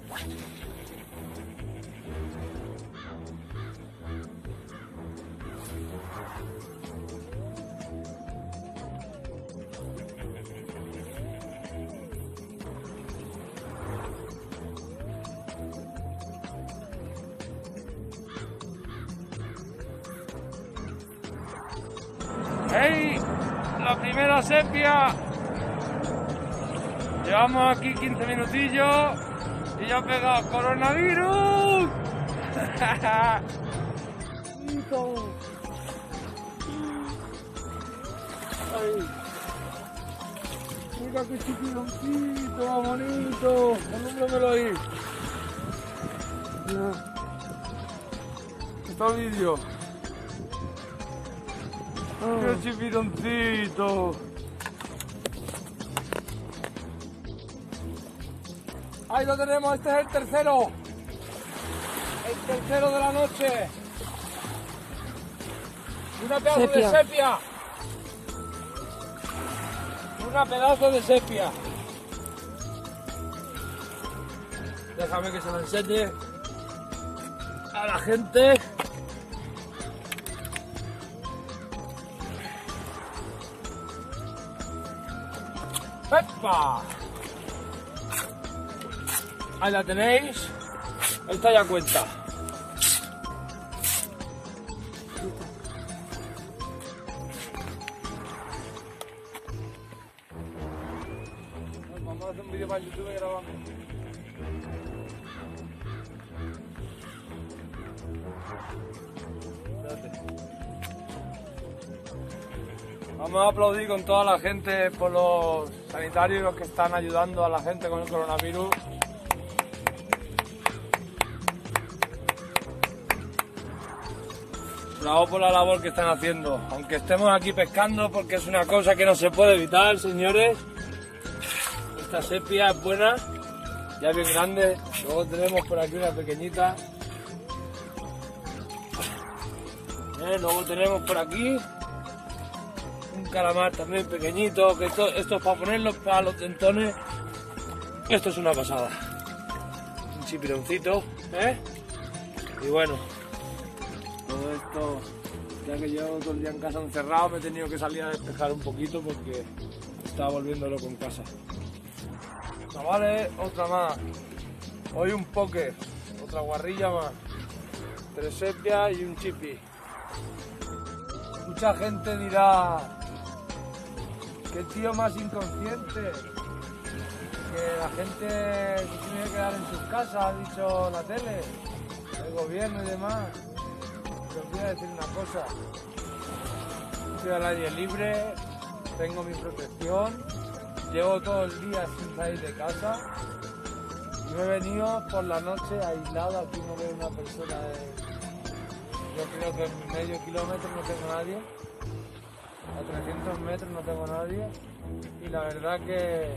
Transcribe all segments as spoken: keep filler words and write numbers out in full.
¡Hey! La primera sepia. Llevamos aquí quince minutillos y ya ha pegado coronavirus. Ay. Mira qué chiquiloncito, más bonito. Alúmbramelo ahí. Está el vídeo. Oh. ¡Qué chipironcito! Ahí lo tenemos, este es el tercero. El tercero de la noche. Una pedazo sepia. de sepia. Una pedazo de sepia. Déjame que se lo enseñe a la gente. ¡Epa! Ahí la tenéis. Esta ya cuenta. Vamos a hacer un vídeo para YouTube y grabamos. Vamos a aplaudir con toda la gente por los sanitarios que están ayudando a la gente con el coronavirus. Bravo por la labor que están haciendo, aunque estemos aquí pescando porque es una cosa que no se puede evitar, señores. Esta sepia es buena, ya bien grande. Luego tenemos por aquí una pequeñita. Eh, luego tenemos por aquí un calamar también pequeñito, que esto, esto es para ponerlos para los dentones. Esto es una pasada. Un chipironcito, ¿eh? Y bueno, todo esto, ya que llevo todo el día en casa encerrado, me he tenido que salir a despejar un poquito porque estaba volviendo loco en casa. Chavales, otra más. Hoy un poke, otra guarrilla más. Tres sepias y un chipi. Mucha gente dirá: ¿qué tío más inconsciente? Que la gente se tiene que quedar en sus casas, ha dicho la tele, el gobierno y demás. Pero os voy a decir una cosa: estoy al aire libre, tengo mi protección, llevo todo el día sin salir de casa. Yo he venido por la noche aislado, aquí no veo una persona de... Yo creo que en medio kilómetro no tengo nadie. A trescientos metros no tengo nadie y la verdad que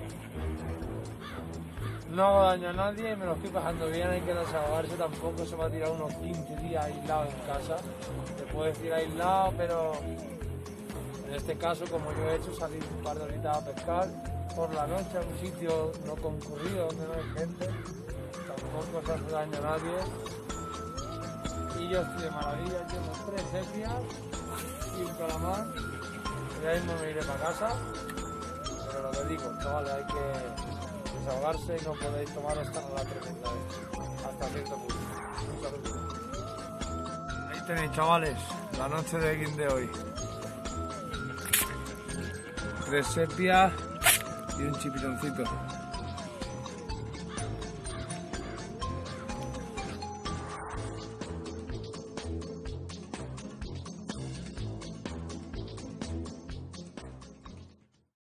no hago daño a nadie y me lo estoy pasando bien. Hay que desahogarse, tampoco se va a tirar unos quince días aislado en casa. Se puede decir aislado, pero en este caso, como yo he hecho, salir un par de horitas a pescar por la noche a un sitio no concurrido donde no hay gente, tampoco se hace daño a nadie. Y yo estoy de maravilla, llevo tres sepias y un calamar. Ya mismo me iré para casa, pero lo que digo, chavales, hay que desahogarse y no podéis tomar esta la tremenda hasta cierto punto. Un saludo. Ahí tenéis, chavales, la noche de Guin de hoy. Tres sepias y un chipironcito.